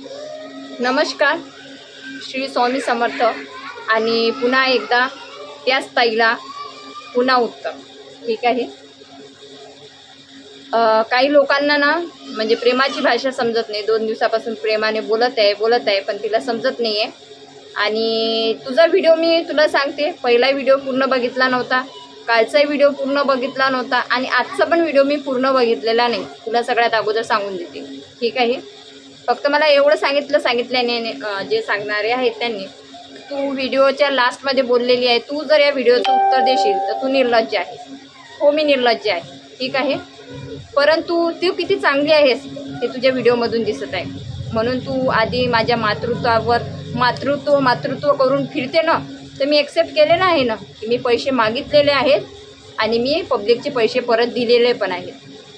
नमस्कार, श्री स्वामी समर्थ आणि पुन्हा एकदा त्याच ताईला पुन्हा उत्तर. ठीक आहे. काही लोकांना ना म्हणजे प्रेमाची भाषा समजत नाही. 2 दिवसापासून प्रेमाने बोलत आहे पण तिला समजत नाही आहे. आणि तुझा व्हिडिओ मी तुला सांगते, पहिला व्हिडिओ पूर्ण बघितला नव्हता, कालचा व्हिडिओ पूर्ण बघितला नव्हता आणि आजचा पण व्हिडिओ मी पूर्ण बघितलेला नाही. तुला सगळ्यात अगोदर सांगून देते. ठीक आहे. फक्त मला एवढं सांगितल्याने जे सांगणारे आहेत त्यांनी, तू व्हिडिओच्या लास्टमध्ये बोललेली आहे, तू जर या व्हिडिओचं उत्तर देशील तर तू निर्लज्ज आहेस. हो, मी निर्लज्ज आहे. ठीक आहे. परंतु तू किती चांगली आहेस हे तुझ्या व्हिडिओमधून दिसत आहे. म्हणून तू आधी माझ्या मातृत्व करून फिरते ना, तर मी ॲक्सेप्ट केलेलं आहे ना की मी पैसे मागितलेले आहेत आणि मी पब्लिकचे पैसे परत दिलेले पण आहेत.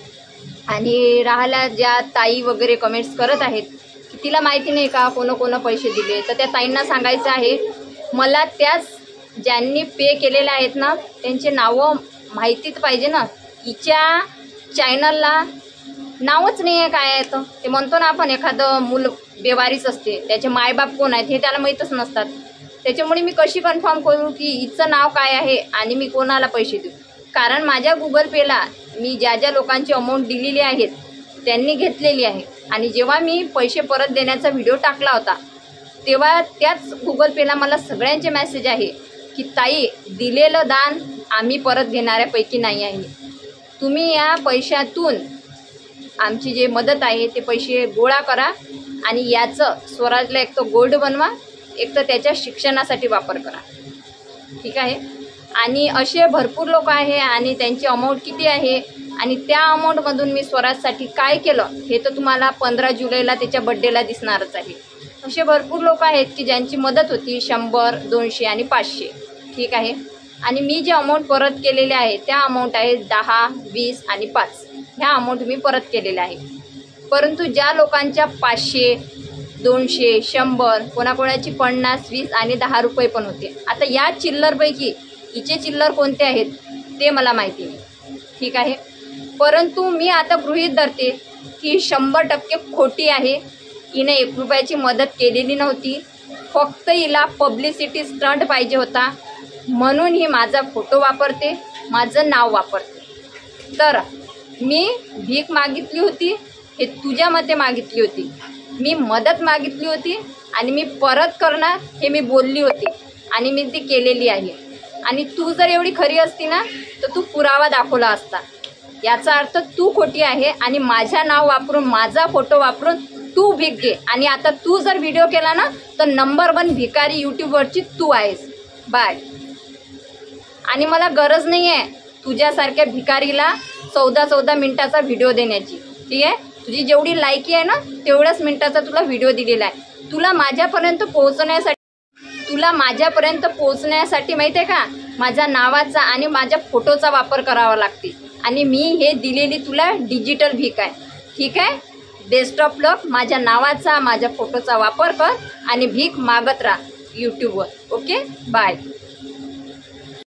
आणि राहिला ज्या ताई वगैरे कमेंट्स करत आहेत की तिला माहिती नाही का कोण पैसे दिले, तर त्या ताईंना सांगायचं आहे, मला त्याच ज्यांनी पे केलेले आहेत ना त्यांचे नावं माहितीच पाहिजे ना. हिच्या चॅनलला नावच नाही आहे काय आहे. तर ते म्हणतो ना आपण, एखादं मूल बेवारीच असते, त्याचे मायबाप कोण आहेत हे त्याला माहीतच नसतात. त्याच्यामुळे मी कशी कन्फर्म करू की हिचं नाव काय आहे आणि मी कोणाला पैसे देऊ. कारण माझ्या गुगल पेला मी ज्या लोकांची अमाऊंट दिलेली आहेत त्यांनी घेतलेली आहे. आणि जेव्हा मी पैसे परत देण्याचा व्हिडिओ टाकला होता तेव्हा त्याच गुगल पेला मला सगळ्यांचे मेसेज आहे की ताई, दिलेलं दान आम्ही परत घेणाऱ्यापैकी नाही आहे. तुम्ही या पैशातून आमची जे मदत आहे ते पैसे गोळा करा आणि याचं स्वराजला एक तर गोल्ड बनवा, एक तर त्याच्या शिक्षणासाठी वापर करा. ठीक आहे. आणि असे भरपूर लोक आहे आणि त्यांची अमाऊंट किती आहे आणि त्या अमाऊंटमधून मी स्वराजसाठी काय केलं हे तर तुम्हाला 15 जुलैला त्याच्या बड्डेला दिसणारच आहे. असे भरपूर लोक आहेत की ज्यांची मदत होती 100, 200 आणि 500. ठीक आहे. आणि मी जे अमाऊंट परत केलेले आहे त्या अमाऊंट आहे 10, 20 आणि 5. ह्या अमाऊंट मी परत केलेल्या आहे. परंतु ज्या लोकांच्या 500, 200, 100, कोणाकोणाची 50, 20 आणि 10 रुपये पण होते. आता या चिल्लरपैकी हिचे चिल्लर कोणते आहेत ते मला माहिती नाही. ठीक आहे. परंतु मी आता गृहीत धरते की 100% खोटी आहे. हिने 1 रुपयाची मदत केलेली नव्हती. फक्त हिला पब्लिसिटी स्टंट पाहिजे होता म्हणून ही माझा फोटो वापरते, माझं नाव वापरते. तर मी भीक मागितली होती हे तुझ्या मते मागितली होती, मी मदत मागितली होती आणि मी परत करणार हे मी बोलली होती आणि मी ती केलेली आहे. आणि तू जर एवढी खरी असती ना तर तू पुरावा दाखवला असता. याचा अर्थ तू खोटी आहे आणि माझ्या नाव वापरून, माझा फोटो वापरून तू भीक घे. आणि आता तू जर व्हिडिओ केला ना तर नंबर 1 भिकारी यूट्यूबवरची तू आहेस. बाय. आणि मला गरज नाही आहे तुझ्यासारख्या भिकारीला 14 मिनिटाचा व्हिडिओ देण्याची. ठीक आहे. तुझी जेवढी लायकी आहे ना तेवढ्याच मिनिटाचा तुला व्हिडिओ दिलेला आहे. तुला माझ्यापर्यंत पोहोचण्यासाठी माहिती आहे का, माझ्या नावाचा आणि माझ्या फोटोचा वापर करावा लागते. आणि मी हे दिलेली तुला डिजिटल भीक आहे. ठीक आहे. Best of luck. माझ्या नावाचा, माझ्या फोटोचा वापर कर आणि भीक मागत राहा यूट्यूबवर. ओके. बाय.